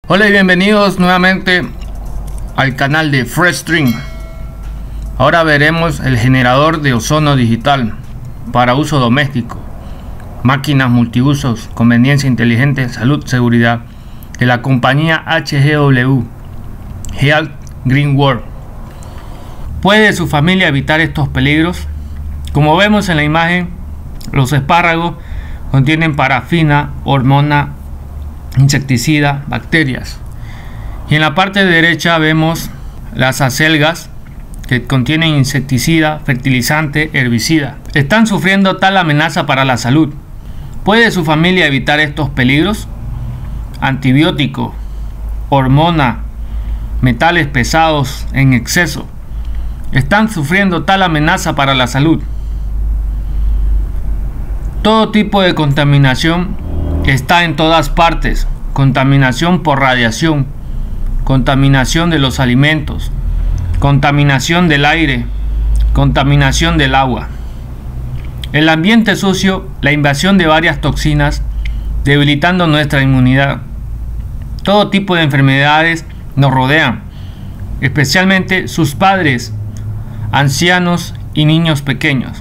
Hola y bienvenidos nuevamente al canal de FreshStream. Ahora veremos el generador de ozono digital para uso doméstico, máquinas multiusos, conveniencia inteligente, salud, seguridad, de la compañía HGW, Health Green World. ¿Puede su familia evitar estos peligros? Como vemos en la imagen, los espárragos contienen parafina, hormona, insecticida, bacterias. Y en la parte derecha vemos las acelgas que contienen insecticida, fertilizante, herbicida. Están sufriendo tal amenaza para la salud. ¿Puede su familia evitar estos peligros? Antibiótico, hormona, metales pesados en exceso. Están sufriendo tal amenaza para la salud. Todo tipo de contaminación está en todas partes. Contaminación por radiación, contaminación de los alimentos, contaminación del aire, contaminación del agua. El ambiente sucio, la invasión de varias toxinas, debilitando nuestra inmunidad. Todo tipo de enfermedades nos rodean, especialmente sus padres, ancianos y niños pequeños.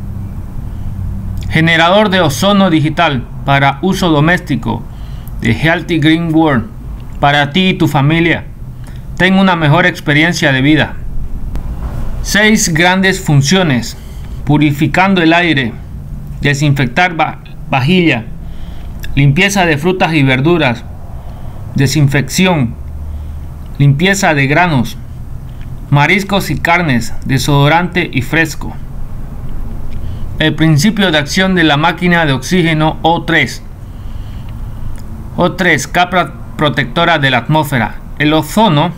Generador de ozono digital para uso doméstico de Health Green World. Para ti y tu familia, ten una mejor experiencia de vida. 6 grandes funciones: purificando el aire, desinfectar vajilla, limpieza de frutas y verduras, desinfección, limpieza de granos, mariscos y carnes, desodorante y fresco. El principio de acción de la máquina de oxígeno O3. O3, capa protectora de la atmósfera. El ozono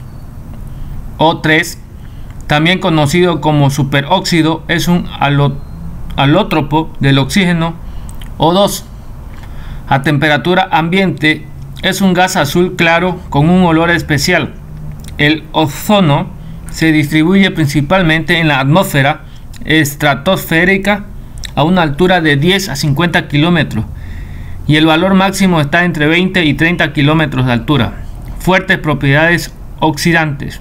O3, también conocido como superóxido, es un alótropo del oxígeno O2. A temperatura ambiente es un gas azul claro con un olor especial. El ozono se distribuye principalmente en la atmósfera estratosférica a una altura de 10 a 50 kilómetros y el valor máximo está entre 20 y 30 kilómetros de altura. Fuertes propiedades oxidantes.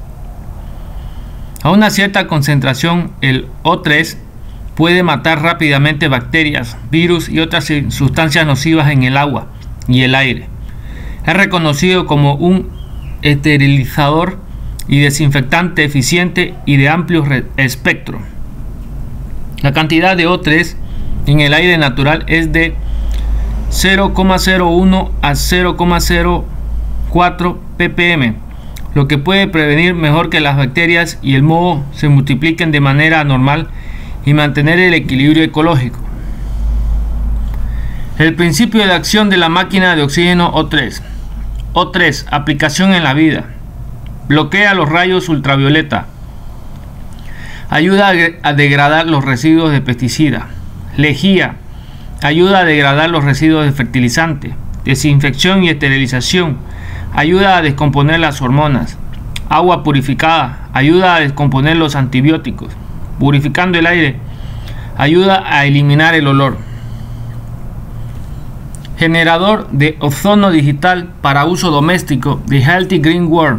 A una cierta concentración, el O3 puede matar rápidamente bacterias, virus y otras sustancias nocivas en el agua y el aire. Es reconocido como un esterilizador y desinfectante eficiente y de amplio espectro. La cantidad de O3 en el aire natural es de 0,01 a 0,04 ppm, lo que puede prevenir mejor que las bacterias y el moho se multipliquen de manera normal y mantener el equilibrio ecológico. El principio de acción de la máquina de oxígeno O3. O3, aplicación en la vida. Bloquea los rayos ultravioleta. Ayuda a degradar los residuos de pesticida. Lejía. Ayuda a degradar los residuos de fertilizante. Desinfección y esterilización. Ayuda a descomponer las hormonas. Agua purificada. Ayuda a descomponer los antibióticos. Purificando el aire. Ayuda a eliminar el olor. Generador de ozono digital para uso doméstico de Health Green World.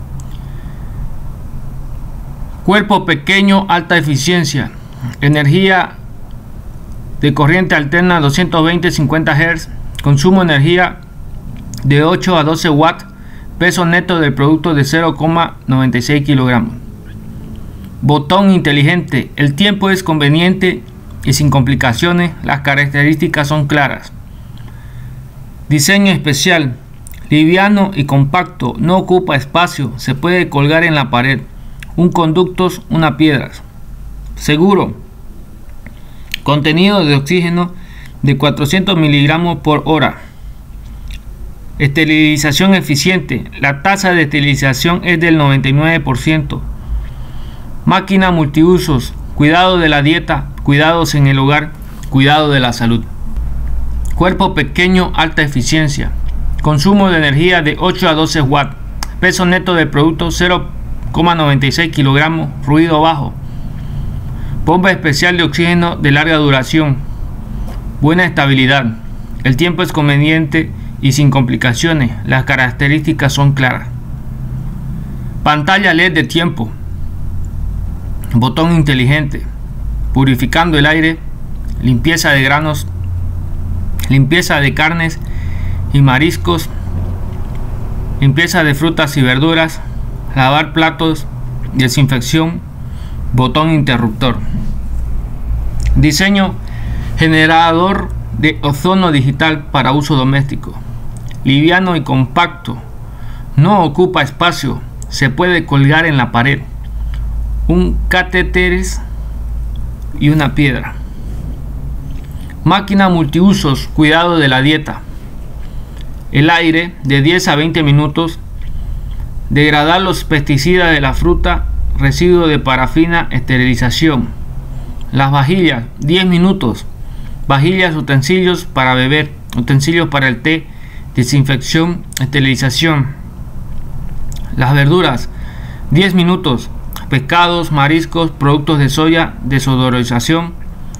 Cuerpo pequeño, alta eficiencia. Energía de corriente alterna 220-50 Hz. Consumo de energía de 8 a 12 watts. Peso neto del producto de 0,96 kilogramos. Botón inteligente. El tiempo es conveniente y sin complicaciones. Las características son claras. Diseño especial. Liviano y compacto. No ocupa espacio. Se puede colgar en la pared. Un conductos, una piedras. Seguro. Contenido de oxígeno de 400 miligramos por hora. Esterilización eficiente. La tasa de esterilización es del 99%. Máquina multiusos. Cuidado de la dieta. Cuidados en el hogar. Cuidado de la salud. Cuerpo pequeño, alta eficiencia. Consumo de energía de 8 a 12 watts. Peso neto del producto 0,96 kilogramos. Ruido bajo. Bomba especial de oxígeno de larga duración. Buena estabilidad. El tiempo es conveniente y sin complicaciones. Las características son claras. Pantalla LED de tiempo. Botón inteligente. Purificando el aire. Limpieza de granos. Limpieza de carnes y mariscos. Limpieza de frutas y verduras. Lavar platos. Desinfección. Botón interruptor. Diseño: generador de ozono digital para uso doméstico. Liviano y compacto. No ocupa espacio. Se puede colgar en la pared. Un catéter y una piedra. Máquina multiusos. Cuidado de la dieta. El aire de 10 a 20 minutos. Degradar los pesticidas de la fruta. Residuo de parafina. Esterilización. Las vajillas, 10 minutos. Vajillas, utensilios para beber, utensilios para el té, desinfección, esterilización. Las verduras, 10 minutos. Pescados, mariscos, productos de soya, desodorización,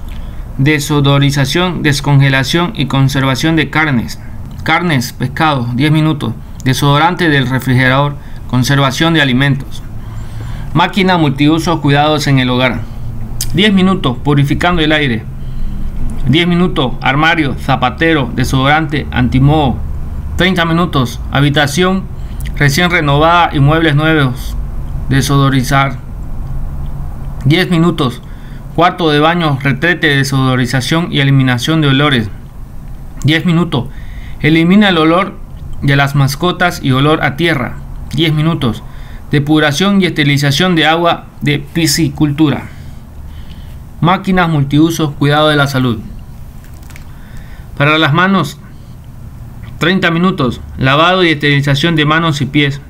descongelación y conservación de carnes. Carnes, pescados, 10 minutos. Desodorante del refrigerador, conservación de alimentos. Máquina multiuso, cuidados en el hogar. 10 minutos, purificando el aire. 10 minutos, armario, zapatero, desodorante, antimoho. 30 minutos, habitación recién renovada y muebles nuevos, desodorizar. 10 minutos, cuarto de baño, retrete, desodorización y eliminación de olores. 10 minutos, elimina el olor de las mascotas y olor a tierra. 10 minutos, depuración y esterilización de agua de piscicultura. Máquinas multiusos, cuidado de la salud. Para las manos, 30 minutos, lavado y esterilización de manos y pies.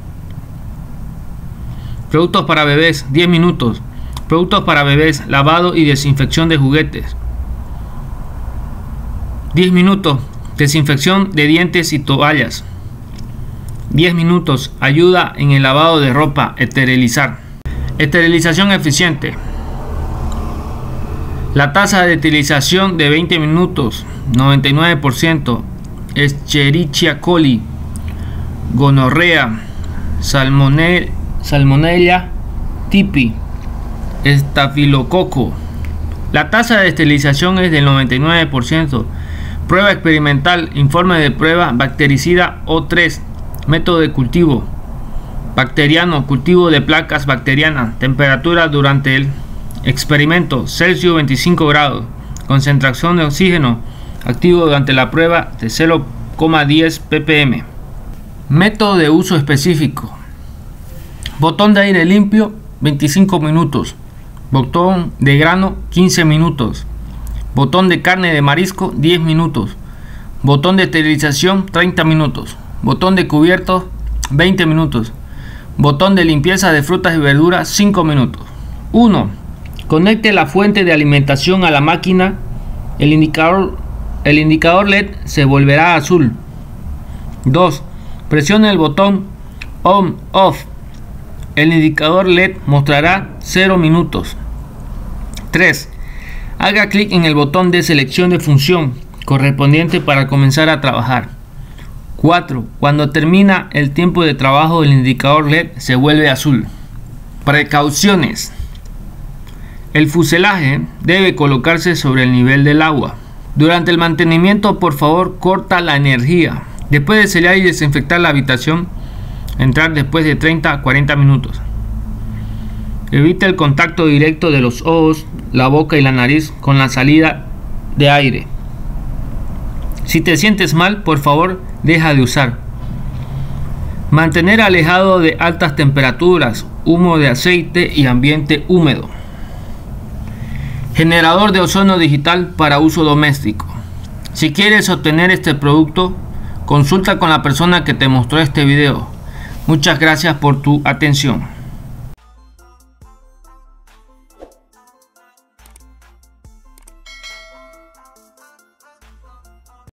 Productos para bebés, 10 minutos. Productos para bebés, lavado y desinfección de juguetes. 10 minutos, desinfección de dientes y toallas. 10 minutos, ayuda en el lavado de ropa, esterilizar. Esterilización eficiente. La tasa de esterilización de 20 minutos, 99%. Escherichia coli, gonorrea, salmonella typhi, estafilococo. La tasa de esterilización es del 99%. Prueba experimental, informe de prueba bactericida O3, método de cultivo bacteriano, cultivo de placas bacterianas, temperatura durante el experimento, Celsius 25 grados, concentración de oxígeno activo durante la prueba de 0,10 ppm. Método de uso específico. Botón de aire limpio, 25 minutos. Botón de grano, 15 minutos. Botón de carne de marisco, 10 minutos. Botón de esterilización, 30 minutos. Botón de cubiertos, 20 minutos. Botón de limpieza de frutas y verduras, 5 minutos. 1. Conecte la fuente de alimentación a la máquina. El indicador LED se volverá azul. 2. Presione el botón On/Off. El indicador LED mostrará 0 minutos. 3. Haga clic en el botón de selección de función correspondiente para comenzar a trabajar. 4. Cuando termina el tiempo de trabajo, el indicador LED se vuelve azul. Precauciones. El fuselaje debe colocarse sobre el nivel del agua. Durante el mantenimiento, por favor, corta la energía. Después de sellar y desinfectar la habitación, entrar después de 30 a 40 minutos. Evita el contacto directo de los ojos, la boca y la nariz con la salida de aire. Si te sientes mal, por favor, deja de usar. Mantener alejado de altas temperaturas, humo de aceite y ambiente húmedo. Generador de ozono digital para uso doméstico. Si quieres obtener este producto, consulta con la persona que te mostró este video. Muchas gracias por tu atención.